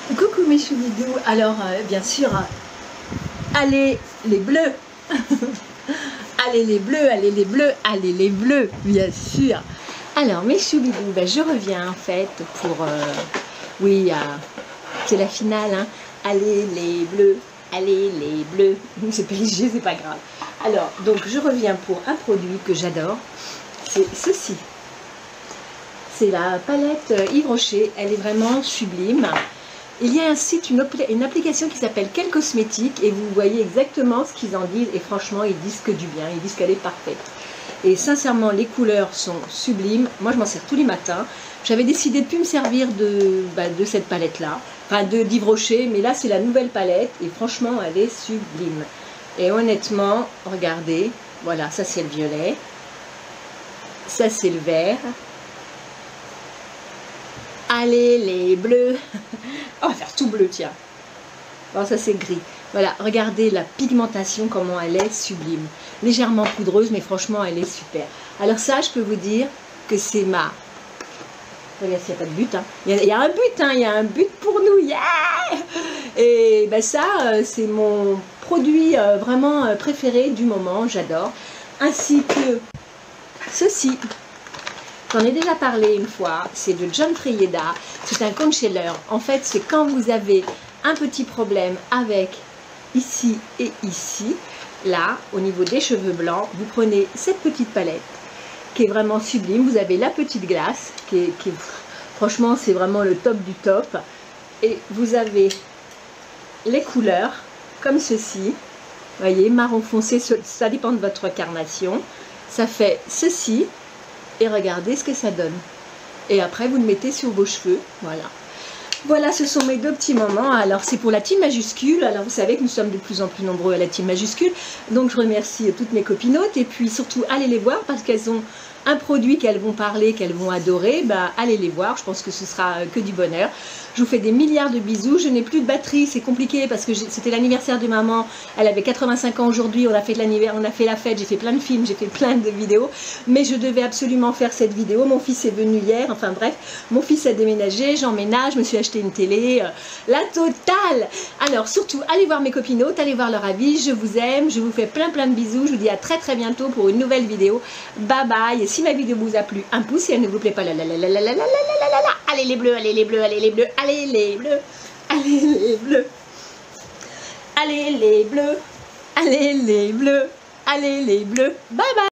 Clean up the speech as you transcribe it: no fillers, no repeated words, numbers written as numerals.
Coucou mes choubidous, alors bien sûr, allez les bleus. Allez les bleus, allez les bleus, allez les bleus, bien sûr. Alors mes choubidous, ben, je reviens en fait pour, oui, c'est la finale, hein. Allez les bleus, allez les bleus. C'est pas léger, c'est pas grave. Alors, donc je reviens pour un produit que j'adore, c'est ceci. C'est la palette Yves Rocher, elle est vraiment sublime. Il y a un site, une application qui s'appelle Quel Cosmétique et vous voyez exactement ce qu'ils en disent et franchement ils disent que du bien, ils disent qu'elle est parfaite. Et sincèrement les couleurs sont sublimes, moi je m'en sers tous les matins. J'avais décidé de ne plus me servir de cette palette là, enfin d'Yves Rocher, mais là c'est la nouvelle palette et franchement elle est sublime. Et honnêtement, regardez, voilà, ça c'est le violet, ça c'est le vert. Allez les bleus. On va faire tout bleu, tiens. Bon, ça c'est gris. Voilà, regardez la pigmentation, comment elle est sublime. Légèrement poudreuse, mais franchement, elle est super. Alors ça, je peux vous dire que c'est ma... Regarde s'il n'y a pas de but. Hein. Il y a un but, hein. Il y a un but pour nous. Yeah. Et ben ça, c'est mon produit vraiment préféré du moment. J'adore. Ainsi que ceci. J'en ai déjà parlé une fois, c'est de John Frieda, c'est un concealer. En fait, c'est quand vous avez un petit problème avec ici et ici, là, au niveau des cheveux blancs, vous prenez cette petite palette qui est vraiment sublime. Vous avez la petite glace, franchement, c'est vraiment le top du top. Et vous avez les couleurs, comme ceci. Vous voyez, marron foncé, ça dépend de votre carnation. Ça fait ceci. Et regardez ce que ça donne. Et après, vous le mettez sur vos cheveux. Voilà. Voilà, ce sont mes deux petits moments. Alors, c'est pour la team majuscule. Alors, vous savez que nous sommes de plus en plus nombreux à la team majuscule. Donc, je remercie toutes mes copinotes. Et puis, surtout, allez les voir parce qu'elles ont un produit qu'elles vont parler, qu'elles vont adorer. Ben, allez les voir. Je pense que ce sera que du bonheur. Je vous fais des milliards de bisous. Je n'ai plus de batterie. C'est compliqué parce que c'était l'anniversaire de maman. Elle avait 85 ans aujourd'hui. On a fait la fête. J'ai fait plein de films. J'ai fait plein de vidéos. Mais je devais absolument faire cette vidéo. Mon fils est venu hier. Enfin, bref. Mon fils a déménagé. J'emménage. Je me suis acheté une télé. La totale. Alors, surtout, allez voir mes copinotes. Allez voir leur avis. Je vous aime. Je vous fais plein de bisous. Je vous dis à très bientôt pour une nouvelle vidéo. Bye bye. Et si ma vidéo vous a plu, un pouce. Si elle ne vous plaît pas, allez les bleus, allez les bleus, allez les bleus, allez les bleus, allez les bleus, allez les bleus, allez les bleus, allez les bleus, bye bye.